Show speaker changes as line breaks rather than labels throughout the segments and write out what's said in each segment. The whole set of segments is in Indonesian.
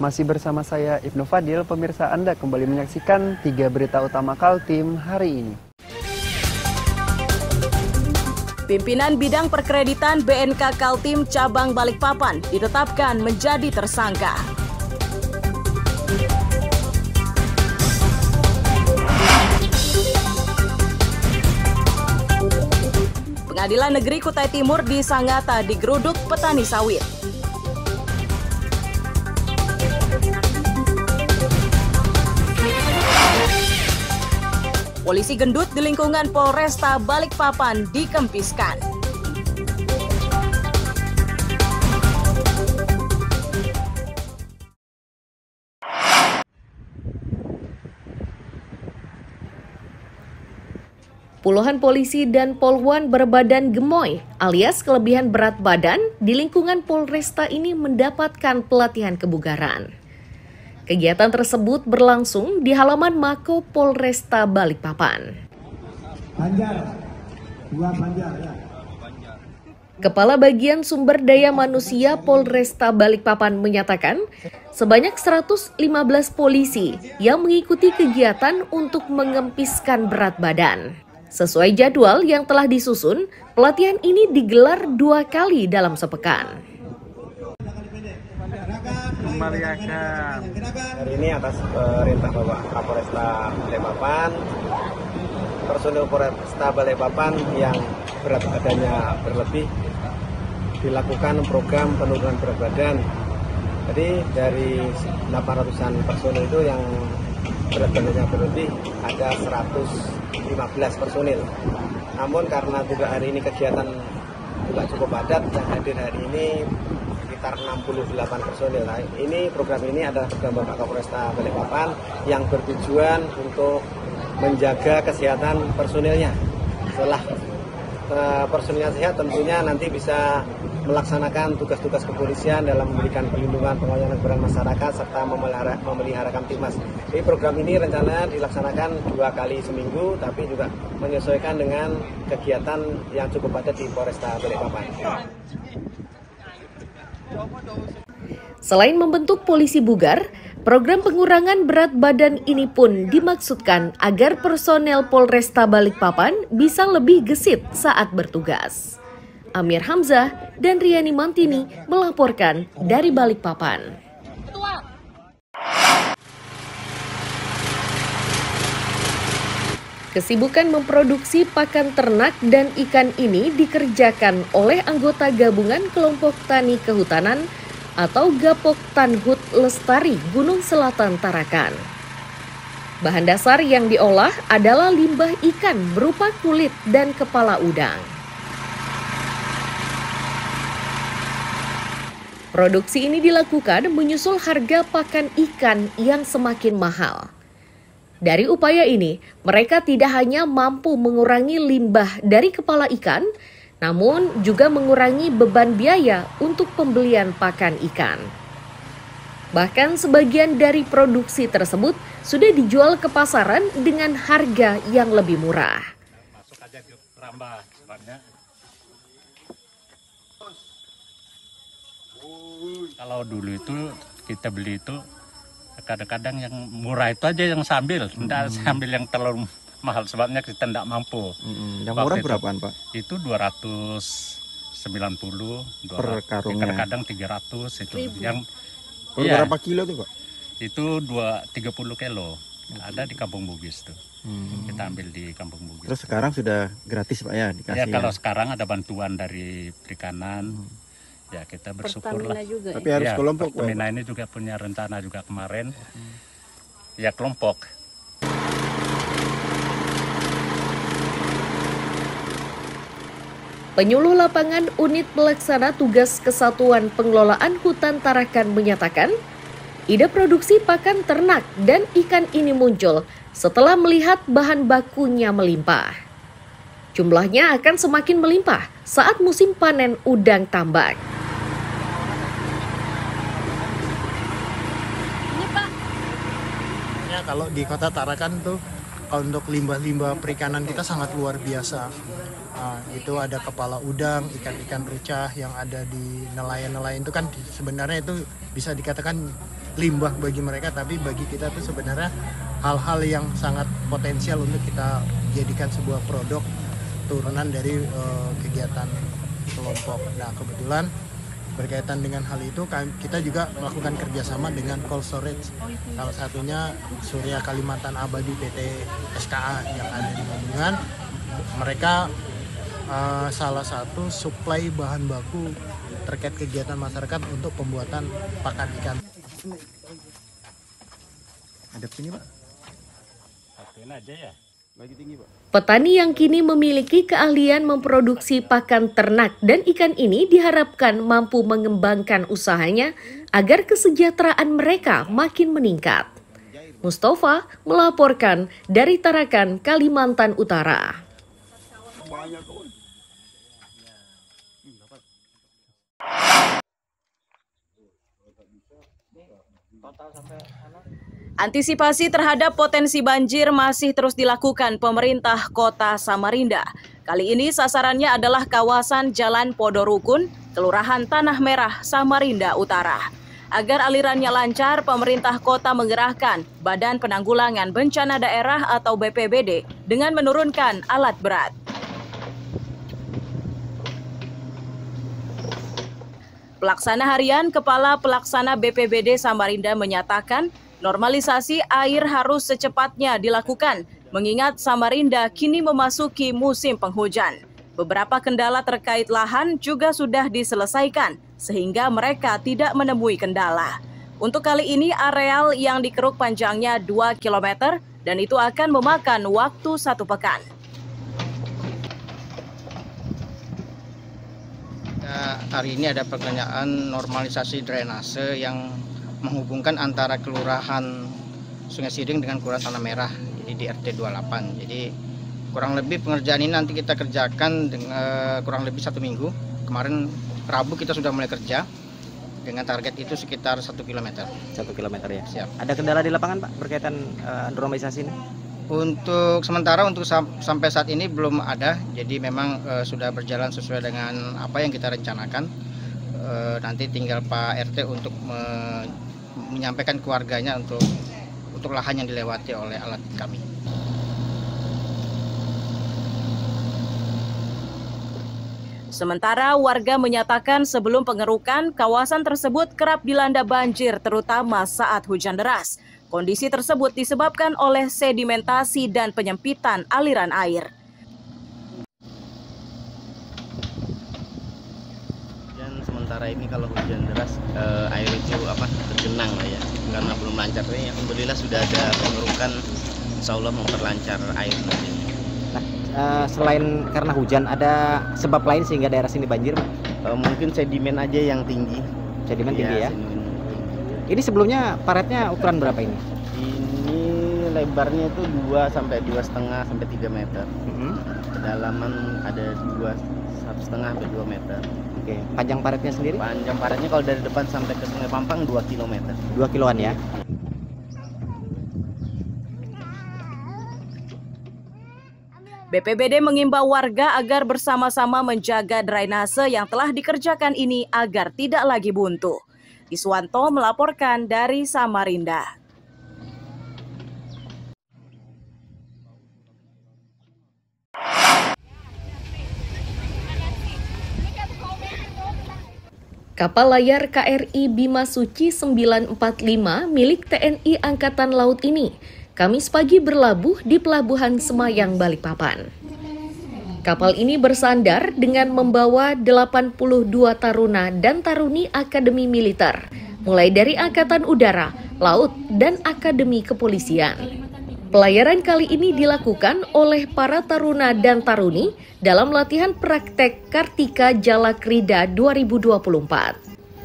Masih bersama saya Ibnu Fadil, pemirsa Anda kembali menyaksikan 3 berita utama Kaltim hari ini.
Pimpinan Bidang Perkreditan BNK Kaltim Cabang Balikpapan ditetapkan menjadi tersangka. Pengadilan Negeri Kutai Timur di Sangatta digeruduk petani sawit. Polisi gendut di lingkungan Polresta Balikpapan dikempiskan. Puluhan polisi dan polwan berbadan gemoy alias kelebihan berat badan di lingkungan Polresta ini mendapatkan pelatihan kebugaran. Kegiatan tersebut berlangsung di halaman Mako Polresta Balikpapan. Kepala Bagian Sumber Daya Manusia Polresta Balikpapan menyatakan, sebanyak 115 polisi yang mengikuti kegiatan untuk mengempiskan berat badan. Sesuai jadwal yang telah disusun, pelatihan ini digelar 2 kali dalam sepekan.
Hari ini atas perintah Bapak Kapolresta Balikpapan, personil Polresta Balikpapan yang berat badannya berlebih dilakukan program penurunan berat badan. Jadi dari 800-an personil itu yang berat badannya berlebih ada 115 personil. Namun karena juga hari ini kegiatan juga cukup padat, yang hadir hari ini sekitar 68 personil. Nah, ini program ini adalah program Bapak Kapolresta Balikpapan yang bertujuan untuk menjaga kesehatan personilnya. Setelah personilnya sehat, tentunya nanti bisa melaksanakan tugas-tugas kepolisian dalam memberikan perlindungan pengawasan kepada masyarakat serta memelihara Kamtibmas. Jadi program ini rencana dilaksanakan 2 kali seminggu, tapi juga menyesuaikan dengan kegiatan yang cukup padat di Polresta Balikpapan.
Selain membentuk polisi bugar, program pengurangan berat badan ini pun dimaksudkan agar personel Polresta Balikpapan bisa lebih gesit saat bertugas. Amir Hamzah dan Riani Mantini melaporkan dari Balikpapan. Kesibukan memproduksi pakan ternak dan ikan ini dikerjakan oleh anggota gabungan kelompok tani kehutanan atau Gapok Tanhut Lestari Gunung Selatan Tarakan. Bahan dasar yang diolah adalah limbah ikan berupa kulit dan kepala udang. Produksi ini dilakukan menyusul harga pakan ikan yang semakin mahal. Dari upaya ini, mereka tidak hanya mampu mengurangi limbah dari kepala ikan, namun juga mengurangi beban biaya untuk pembelian pakan ikan. Bahkan sebagian dari produksi tersebut sudah dijual ke pasaran dengan harga yang lebih murah.
Masuk aja ke Rambah, kalau dulu itu kita beli itu kadang-kadang yang murah itu aja yang sambil, tidak sambil yang terlalu mahal sebabnya kita tidak mampu.
Yang murah berapaan Pak?
Itu 290
per karungnya.
Kadang-kadang 300 itu. Yang
berapa kilo tuh Pak?
Itu 30 kilo. Ada di Kampung Bugis tuh. Kita ambil di Kampung Bugis.
Terus sekarang sudah gratis Pak ya dikasih.
Ya kalau sekarang ada bantuan dari perikanan. Ya kita bersyukurlah.
Tapi harus
ya,
kelompok.
Pertamina ini juga punya rencana juga kemarin. Ya kelompok.
Penyuluh lapangan unit pelaksana tugas Kesatuan Pengelolaan Hutan Tarakan menyatakan, ide produksi pakan ternak dan ikan ini muncul setelah melihat bahan bakunya melimpah. Jumlahnya akan semakin melimpah saat musim panen udang tambak.
Kalau di Kota Tarakan tuh untuk limbah-limbah perikanan kita sangat luar biasa. Itu ada kepala udang, ikan-ikan rucah yang ada di nelayan-nelayan itu kan sebenarnya itu bisa dikatakan limbah bagi mereka, tapi bagi kita itu sebenarnya hal-hal yang sangat potensial untuk kita jadikan sebuah produk turunan dari kegiatan kelompok. Nah, kebetulan berkaitan dengan hal itu kita juga melakukan kerjasama dengan cold storage, salah satunya Surya Kalimantan Abadi PT SKA yang ada di Bandungan. Mereka salah satu suplai bahan baku terkait kegiatan masyarakat untuk pembuatan pakan ikan.
Ada sini, Pak.
Satuin aja ya.
Lagi tinggi, Pak.
Petani yang kini memiliki keahlian memproduksi pakan ternak dan ikan ini diharapkan mampu mengembangkan usahanya agar kesejahteraan mereka makin meningkat. Mustafa melaporkan dari Tarakan, Kalimantan Utara.
Antisipasi terhadap potensi banjir masih terus dilakukan pemerintah Kota Samarinda. Kali ini sasarannya adalah kawasan Jalan Podorukun, Kelurahan Tanah Merah, Samarinda Utara. Agar alirannya lancar, pemerintah kota mengerahkan Badan Penanggulangan Bencana Daerah atau BPBD dengan menurunkan alat berat. Pelaksana harian Kepala Pelaksana BPBD Samarinda menyatakan normalisasi air harus secepatnya dilakukan, mengingat Samarinda kini memasuki musim penghujan. Beberapa kendala terkait lahan juga sudah diselesaikan, sehingga mereka tidak menemui kendala. Untuk kali ini areal yang dikeruk panjangnya 2 km dan itu akan memakan waktu 1 pekan.
Hari ini ada pekerjaan normalisasi drainase yang menghubungkan antara Kelurahan Sungai Siring dengan Kelurahan Tanah Merah, jadi di RT 28. Jadi kurang lebih pengerjaan ini nanti kita kerjakan dengan kurang lebih 1 minggu. Kemarin Rabu kita sudah mulai kerja dengan target itu sekitar 1 km.
1 km ya.
Siap.
Ada kendala di lapangan, Pak, berkaitan normalisasi ini?
Untuk sementara untuk sampai saat ini belum ada. Jadi memang sudah berjalan sesuai dengan apa yang kita rencanakan. Nanti tinggal Pak RT untuk menyampaikan ke warganya untuk lahan yang dilewati oleh alat kami.
Sementara warga menyatakan sebelum pengerukan, kawasan tersebut kerap dilanda banjir terutama saat hujan deras. Kondisi tersebut disebabkan oleh sedimentasi dan penyempitan aliran air.
Dan sementara ini kalau hujan deras air itu tergenang lah ya, karena belum lancar. Ini alhamdulillah sudah ada pengerukan, insya Allah memperlancar air nanti.
Nah, selain karena hujan, ada sebab lain sehingga daerah sini banjir, Pak?
Mungkin sedimen aja yang tinggi.
Sedimen tinggi ya?
Sedimen.
Ini sebelumnya paretnya ukuran berapa ini?
Ini lebarnya itu 2 sampai 2,5 sampai 3 meter. Kedalaman ada 1,5 sampai 2 meter.
Oke, panjang paretnya sendiri?
Panjang paretnya kalau dari depan sampai ke Sungai Pampang 2 km.
2 kiloan ya?
BPBD mengimbau warga agar bersama-sama menjaga drainase yang telah dikerjakan ini agar tidak lagi buntu. Iswanto melaporkan dari Samarinda.
Kapal layar KRI Bima Suci 945 milik TNI Angkatan Laut ini Kamis pagi berlabuh di Pelabuhan Semayang, Balikpapan. Kapal ini bersandar dengan membawa 82 taruna dan taruni Akademi Militer, mulai dari Angkatan Udara, Laut, dan Akademi Kepolisian. Pelayaran kali ini dilakukan oleh para taruna dan taruni dalam latihan praktek Kartika Jalakrida 2024.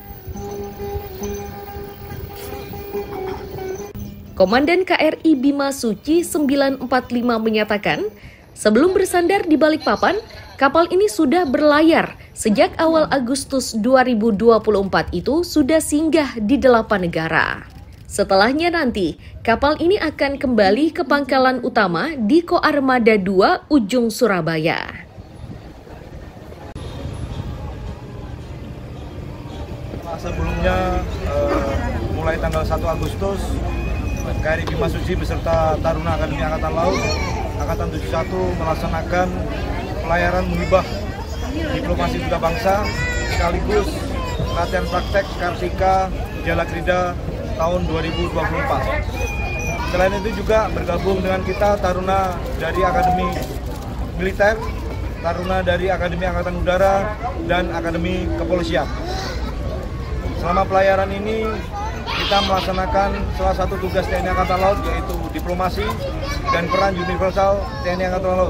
Komandan KRI Bima Suci 945 menyatakan, sebelum bersandar di Balikpapan, kapal ini sudah berlayar sejak awal Agustus 2024 itu sudah singgah di 8 negara. Setelahnya nanti, kapal ini akan kembali ke pangkalan utama di Koarmada 2 Ujung Surabaya.
Sebelumnya mulai tanggal 1 Agustus, KRI Bimasuci beserta Taruna Akademi Angkatan Laut Angkatan 71 melaksanakan pelayaran muhibah diplomasi duta bangsa sekaligus latihan praktek Kartika Jalakrida tahun 2024. Selain itu juga bergabung dengan kita Taruna dari Akademi Militer, Taruna dari Akademi Angkatan Udara, dan Akademi Kepolisian. Selama pelayaran ini kita melaksanakan salah satu tugas TNI Angkatan Laut, yaitu diplomasi dan peran universal TNI Angkatan Laut.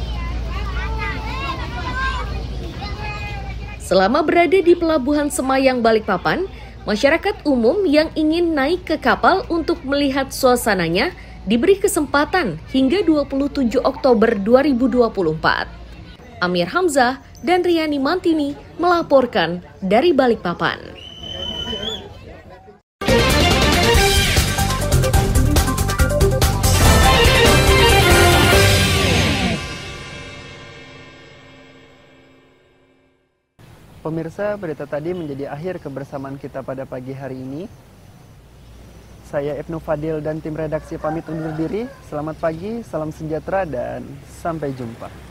Selama berada di Pelabuhan Semayang Balikpapan, masyarakat umum yang ingin naik ke kapal untuk melihat suasananya diberi kesempatan hingga 27 Oktober 2024. Amir Hamzah dan Riani Mantini melaporkan dari Balikpapan.
Pemirsa, berita tadi menjadi akhir kebersamaan kita pada pagi hari ini. Saya Ibnu Fadil dan tim redaksi pamit undur diri. Selamat pagi, salam sejahtera, dan sampai jumpa.